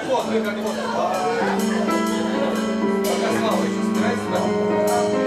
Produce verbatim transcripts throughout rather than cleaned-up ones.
как вот, вы как вот. Пока Слава еще собирается, да?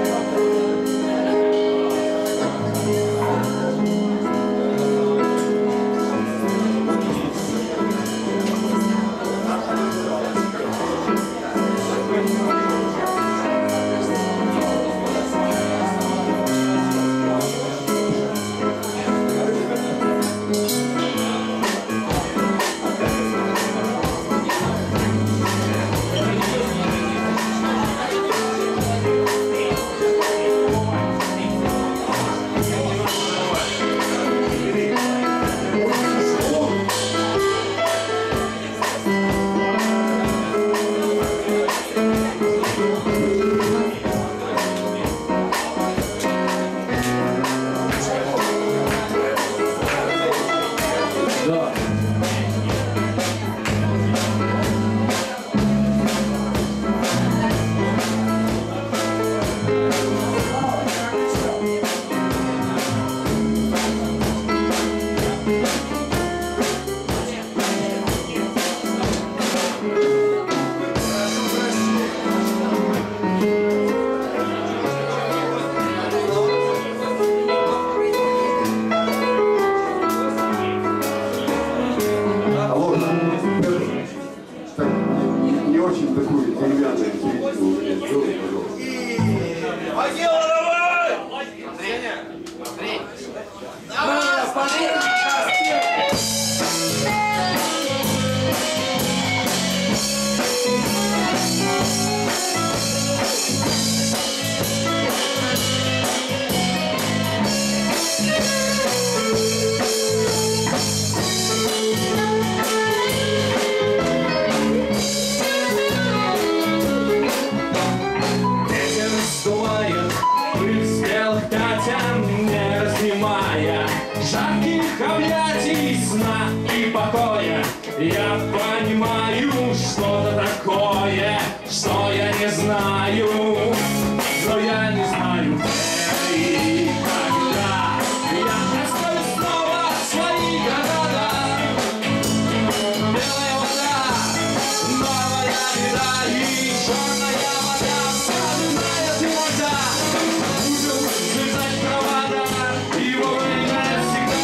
Я понимаю что-то такое, что я не знаю, но я не знаю, где и когда я открою снова свои города. Белая вода, новая беда и черная вода, вспоминая ты вода, буду связать провода, его время всегда.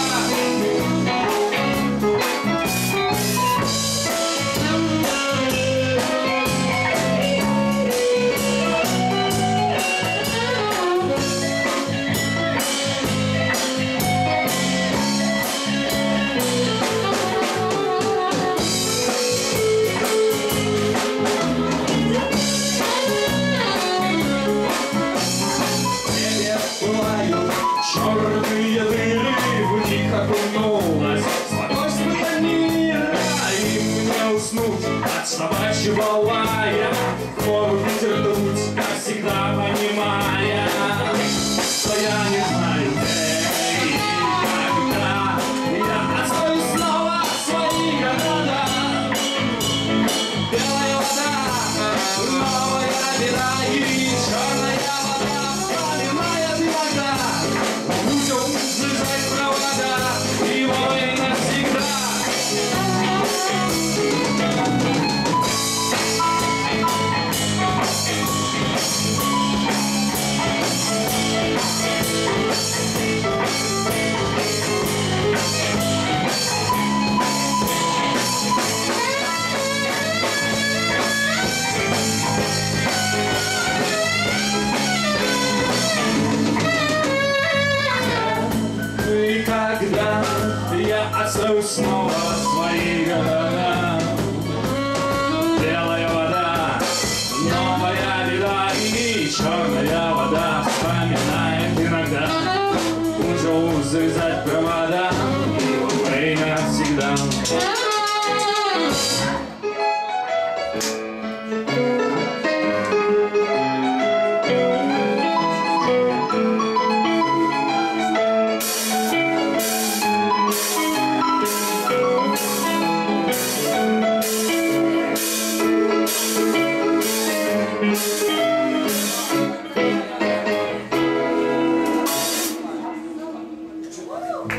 Черные дыры, в них окунулась спокойствие мира, и мне уснуть от собачьего лая, хвору ветер дуть, как всегда понимая, что я не знаю, где и когда я открою снова свои города. Белая вода, новая беда и черная вода, вспоминая ты вода. Будем связать провода, его и навсегда. И когда я открою снова свои города, белая вода, новая беда и черная вода, вспоминает иногда, уже завязать провода, его время всегда.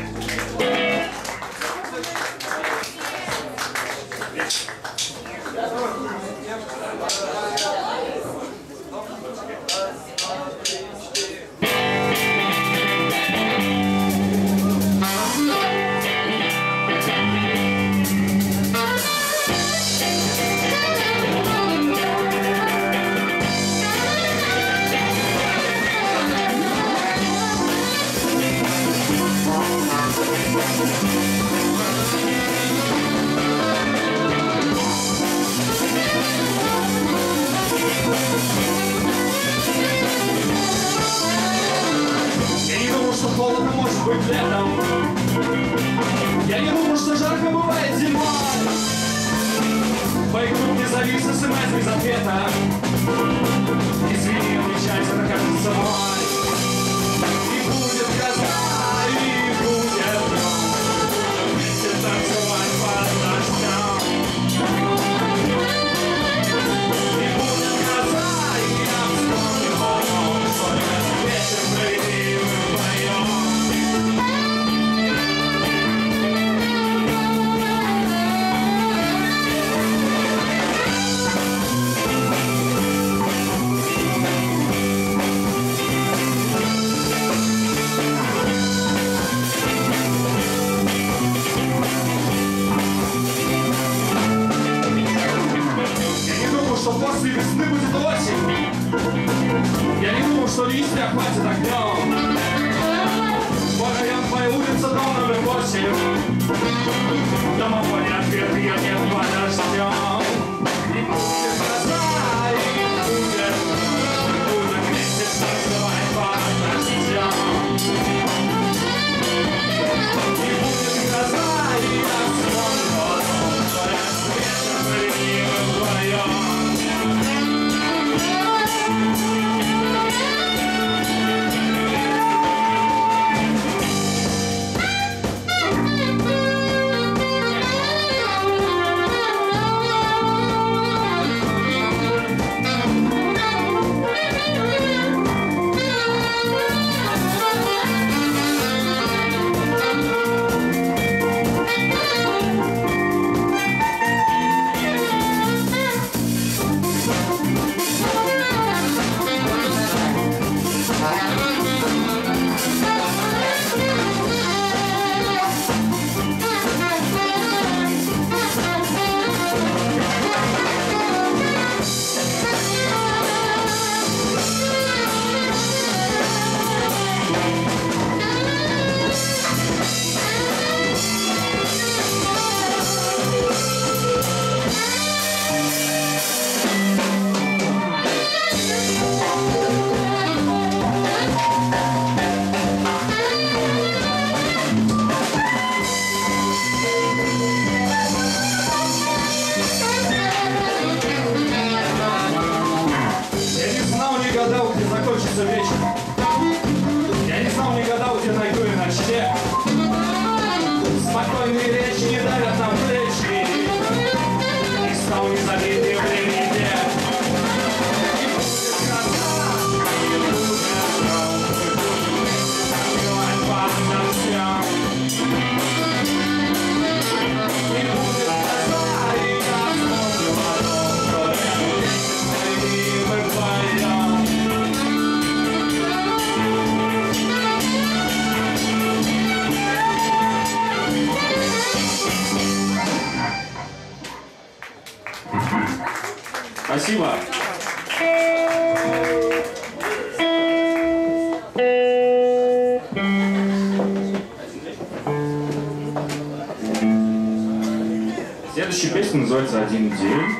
Yeah. Я не думал, что холодно может быть летом. Я не думал, что жарко бывает зимой. Пойдут не завис, смс без ответа. Извини, отвечайте, это кажется мой. И будет гроза, и будет гром. Вместе танцевать под дождем. И будет гроза, и я вспомню потом, что этот вечер провели мы вдвоем. Что после весны будет осень. Я не думал, что листья хватит огнем. Твой район, твоя улица, дом номер восемь. Домовой ответ, я нет, подождем. И будет гроза, и будет гром. Будем вместе танцевать под дождем. И будет гроза, и я вспомню потом, что этот вечер провели мы вдвоем. Вечер. Я не знал, не гадал, где найду и ночлег. Спокойные речи не давят нам плечи. И стал не забитый времени век. И будет гроза, и будет гром. Мы будем вместе танцевать под дождем. И будет гроза, и я вспомню потом, что этот вечер провели мы вдвоем. Спасибо. Следующая песня называется «Один день».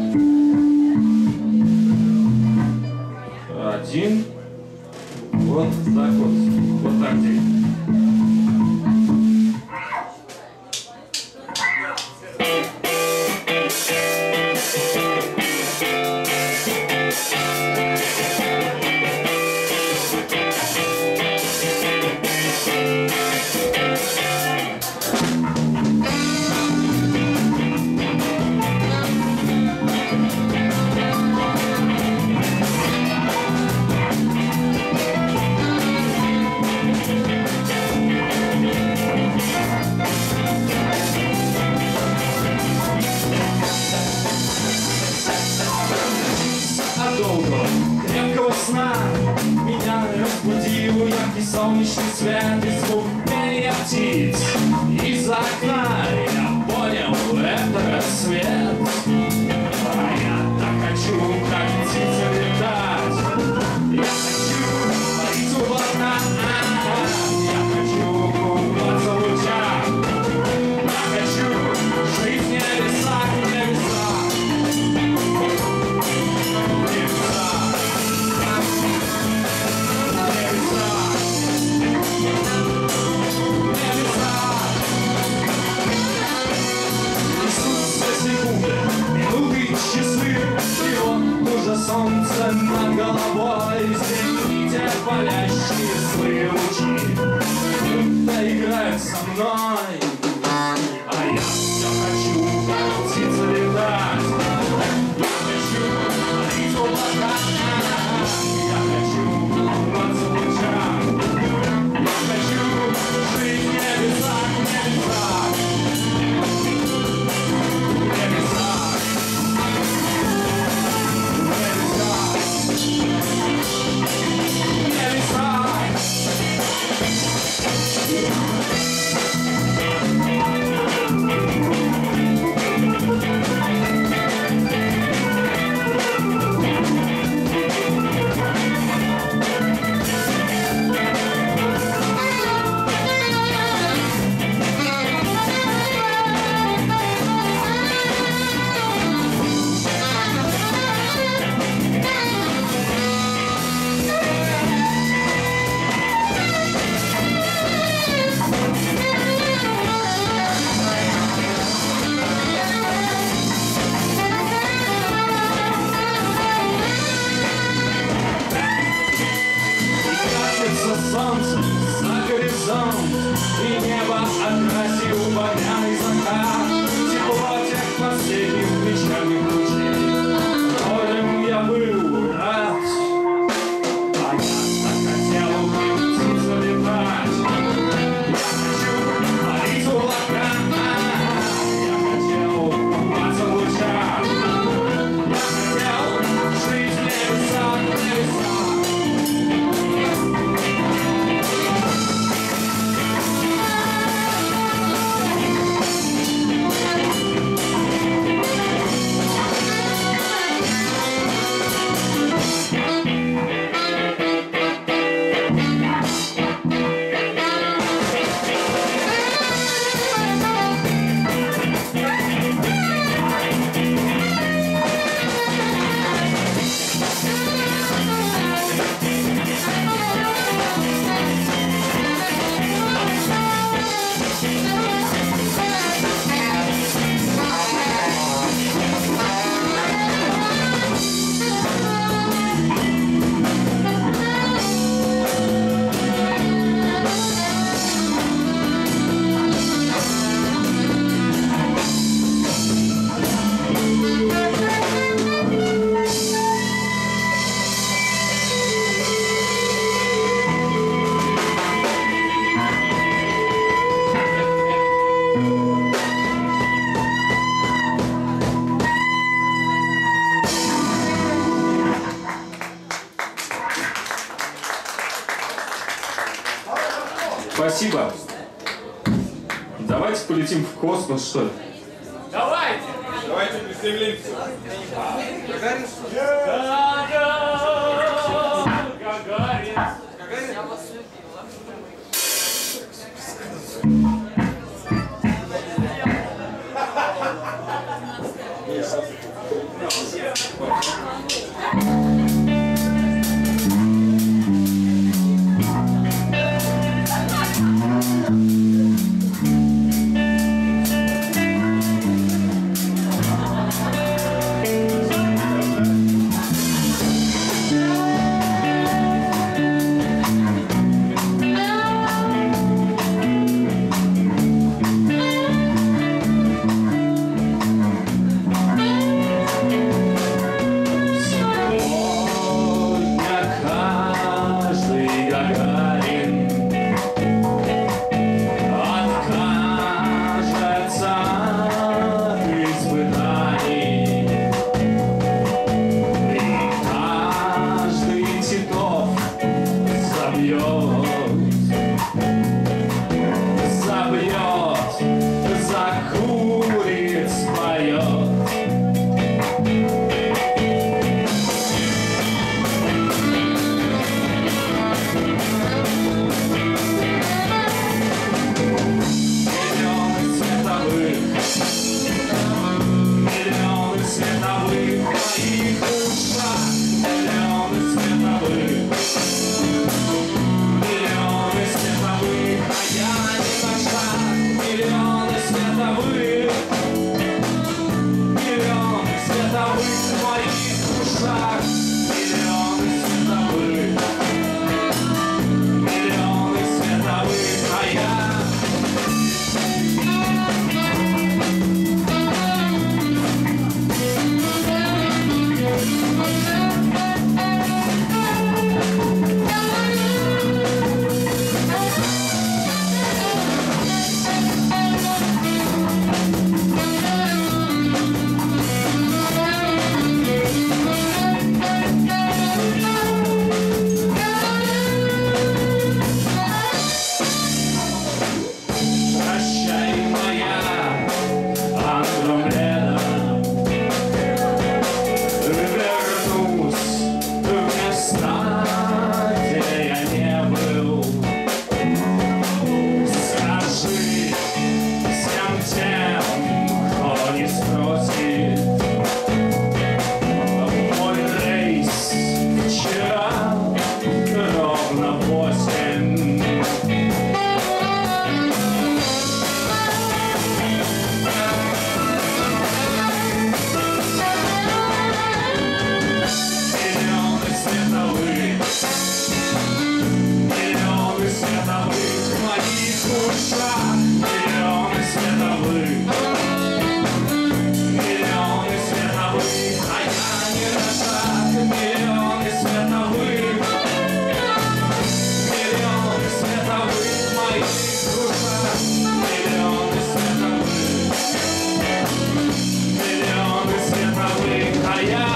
Один. Вот так вот. Вот так день. Крепкого сна меня разбудил яркий солнечный свет и звук пения птиц. Из окна я понял, это рассвет. А я так хочу, как птица, летать. Я хочу парить у окна. Я хочу купаться в летать со мной, а я все хочу, как птица летать. Я хочу ловить облака, я хочу купаться в лучах, я хочу жить в небесах, в небесах, в небесах, в небесах. Солнце за горизонт, и небо окрасил багряный закат. Тепло тех последних вечерних лучей, которым я был рад. А я так хотел птицу летать. Я хочу ловить облака, я хотел купаться в лучах, я хотел жить в небесах, в небесах. Спасибо. Давайте полетим в космос, что ли? Давайте! Давайте приземлимся. Гагарин? Гагарин. Гагарин? Я вас любила. световых в моих ушах, миллионы световых, миллионы световых, а я не на шаг, миллионы световых, миллионы световых в моих ушах, миллионы световых, миллионы световых, а я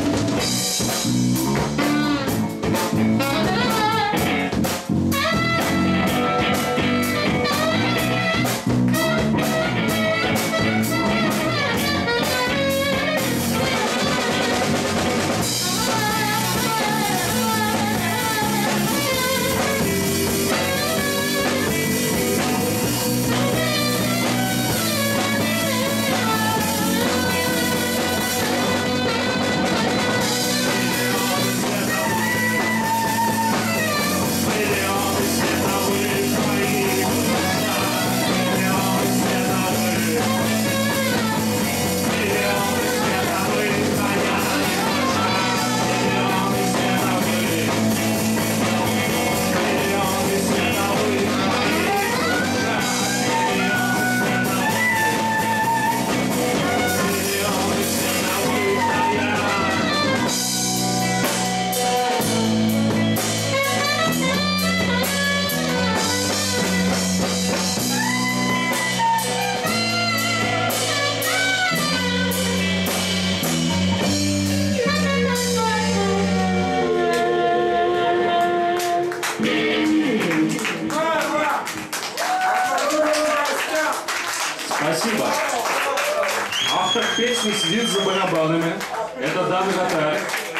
Спасибо. Автор песни сидит за барабанами. Это Дан Гатар.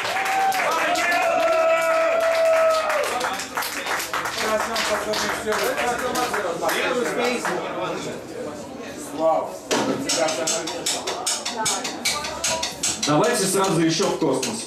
Давайте сразу еще в космос.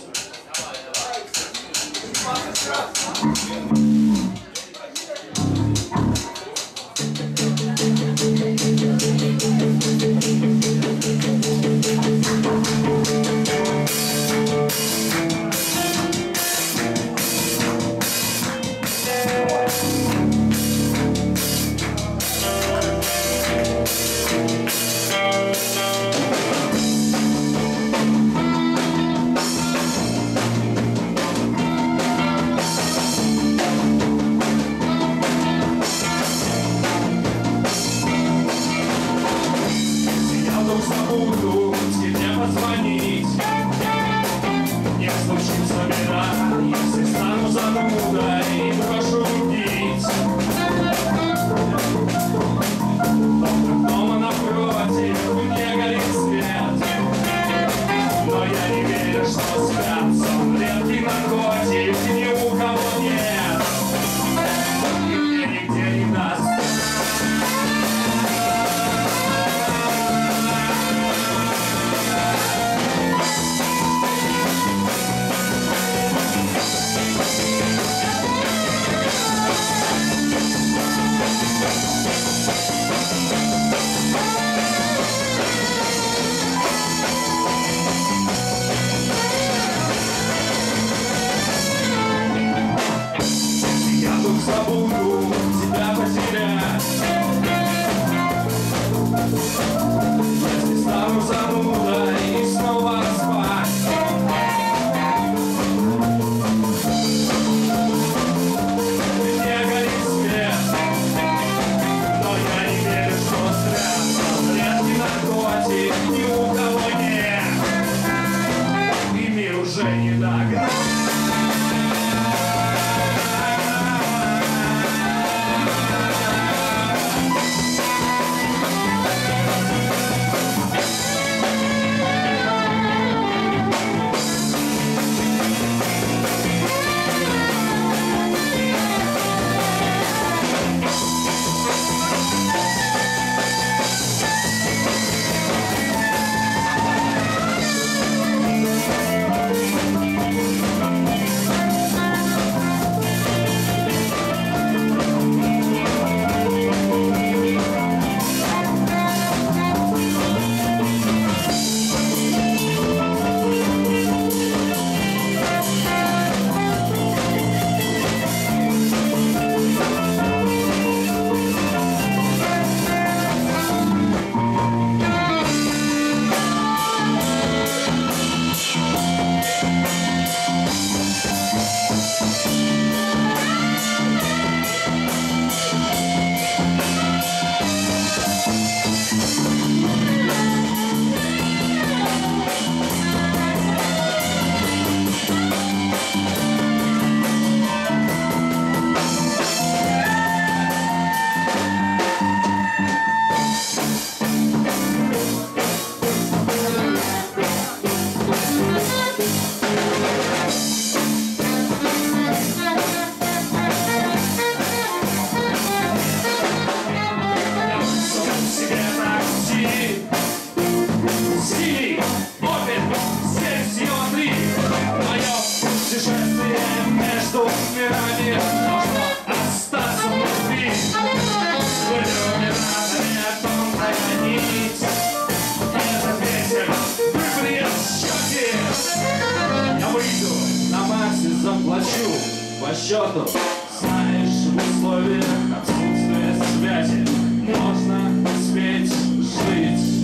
счету, знаешь, в условиях отсутствия связи можно успеть жить.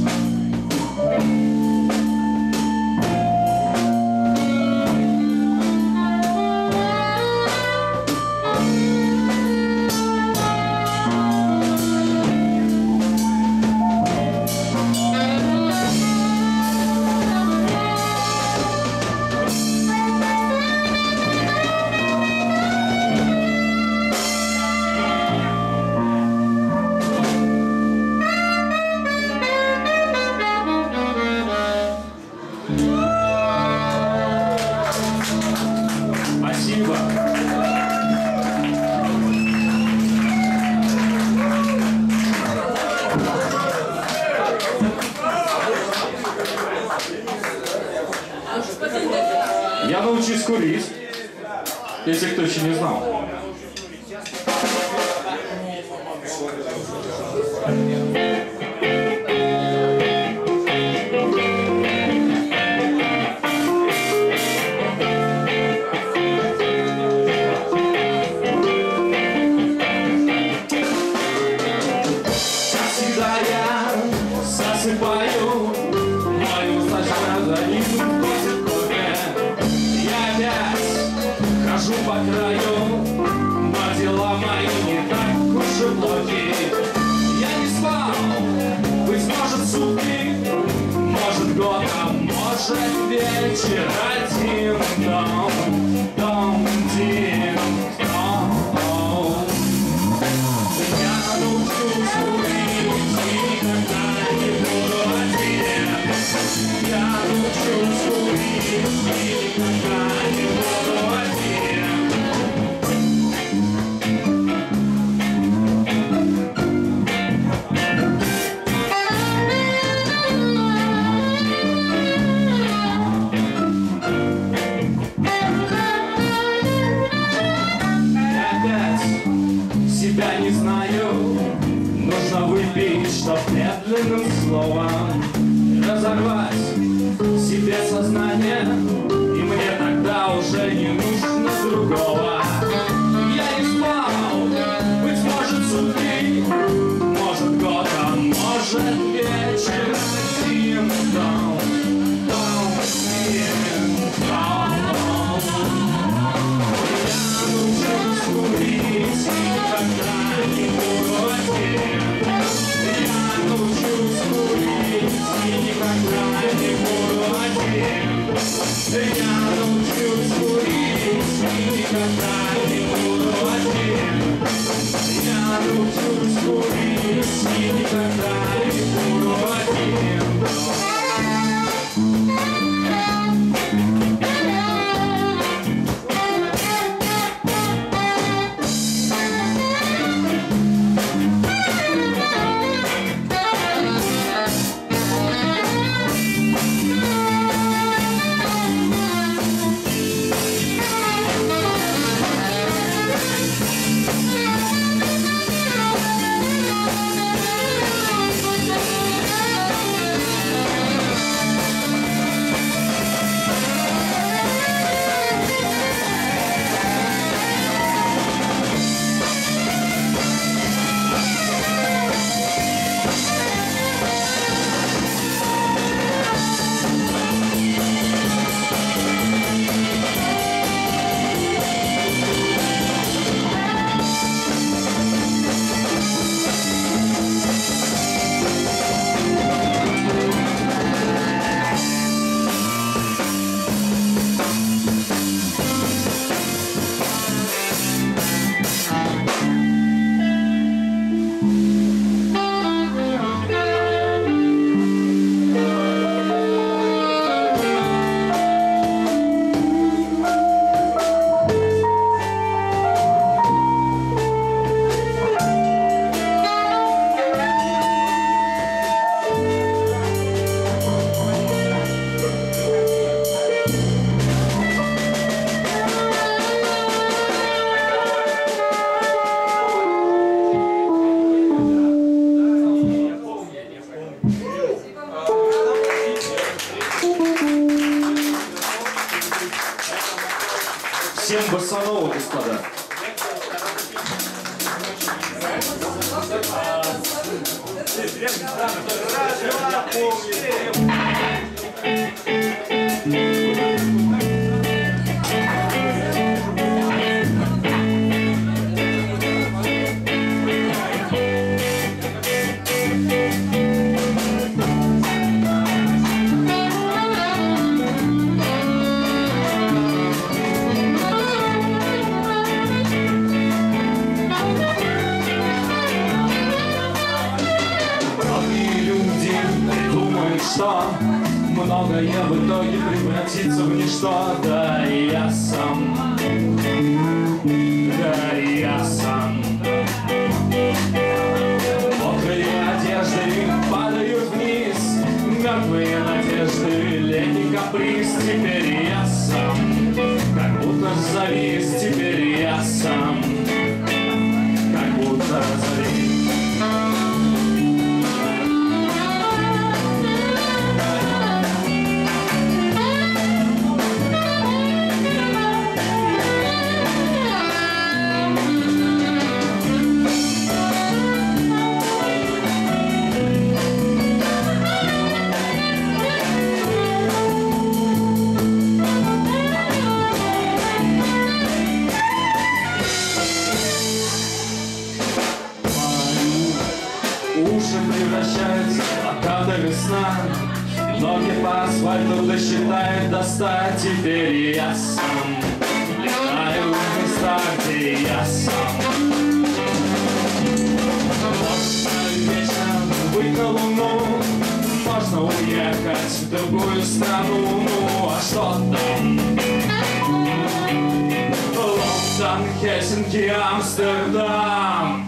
Спасибо. Я научусь курить, если кто еще не знал. Засыпаю, мою усталость границу просит кофе. Я опять хожу по краю, но дела мои не так уж и плохи. Я не спал, быть может сутки, может год, а может вечер. Один дом, дом, один дом. Я научусь курить и никогда не буду один. Я научусь курить и никогда не буду один. Себя не знаю, нужно выпить, чтоб медленным словом разорвать себе сознание, и мне тогда уже не нужно другого. Я не спал, быть может сутки, может год, а может вечер. Один дом, дом, один дом. Я научусь курить, никогда не буду один. Я научусь курить и никогда не буду один. Я научусь курить и никогда не буду один. Я научусь курить и никогда не буду один. Всем босанову, господа. Многое в итоге превратится в ничто. Да и я сам, да и я сам. Мокрые одежды падают вниз, мертвые надежды, летний каприз. Теперь я сам, как будто завис. Теперь я сам, как будто завис. Превращаются в кадры сна. Ноги по асфальту досчитают до ста. Теперь я сам летаю в местах, где я сам. Можно вечером выйти на луну, можно уехать в другую страну. Ну а что там? Лондон, Хельсинки, Амстердам.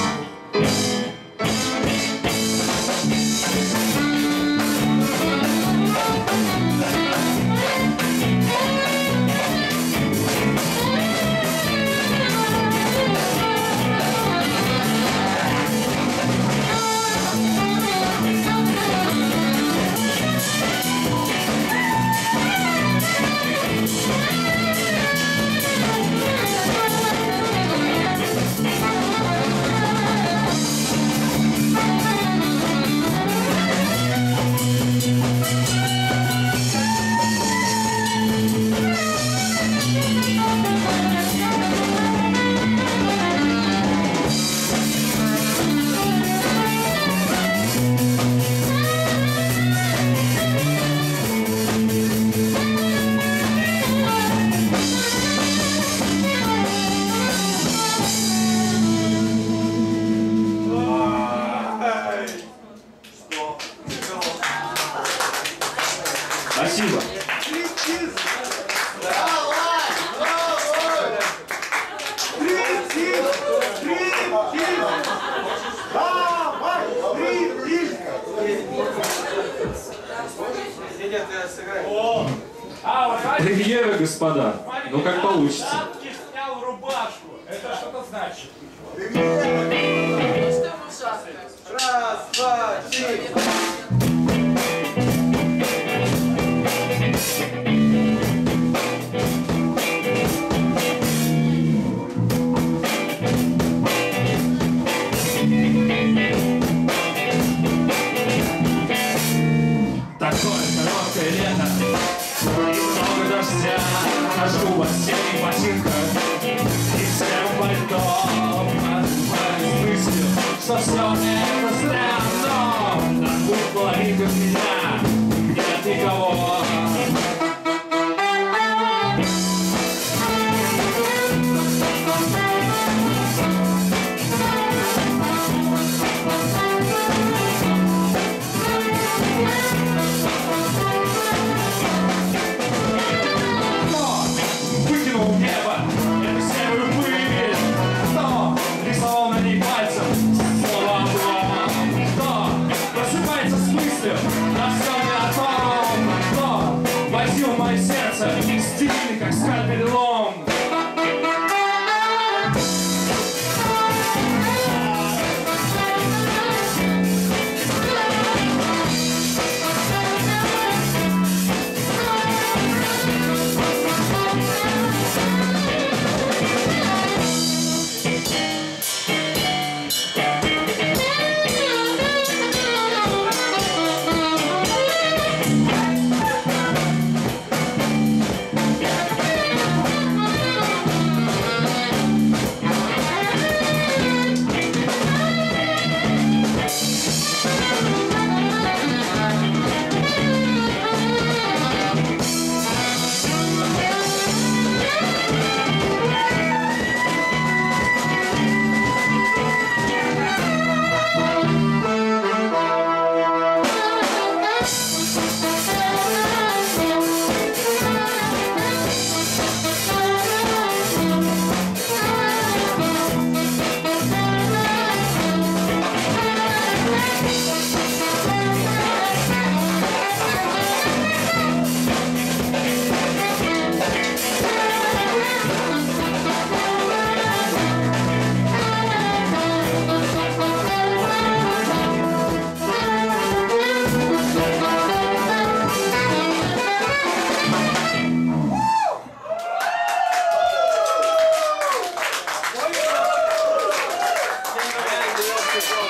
Спасибо. Премьера, господа. Ну как получится. Снял рубашку. Это что-то значит. Раз, два, три. Такое короткое лето и много дождя. Хожу в осенних ботинках и в сером пальто. Поднимаюсь мыслью, что все это зря. Но на двух половинках меня нет никого. Мое сердце стильный, как скальпель лом.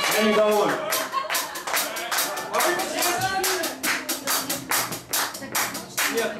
Я недоволен. А вы честно? Нет.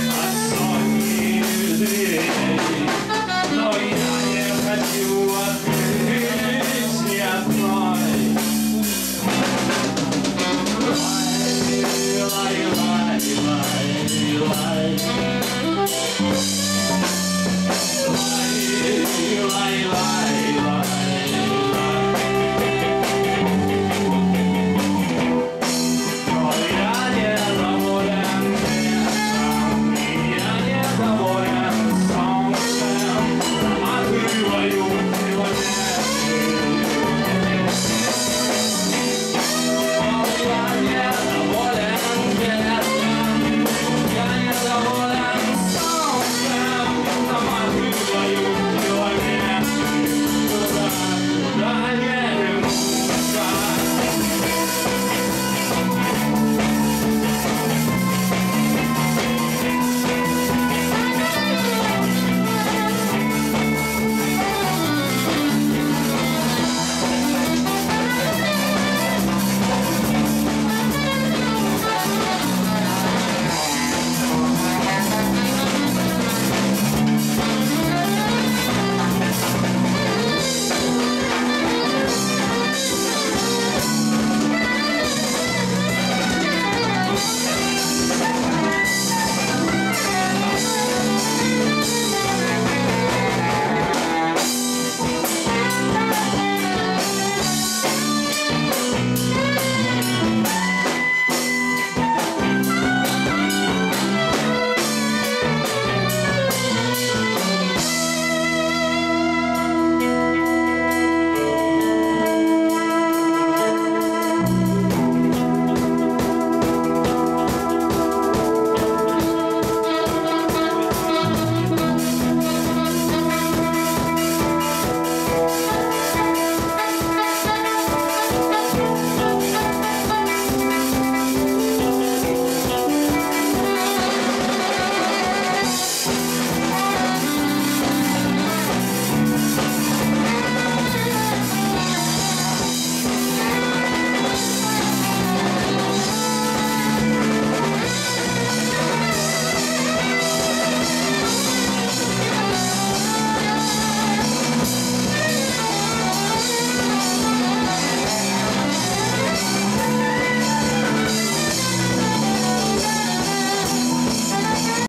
Но я не хочу ответить.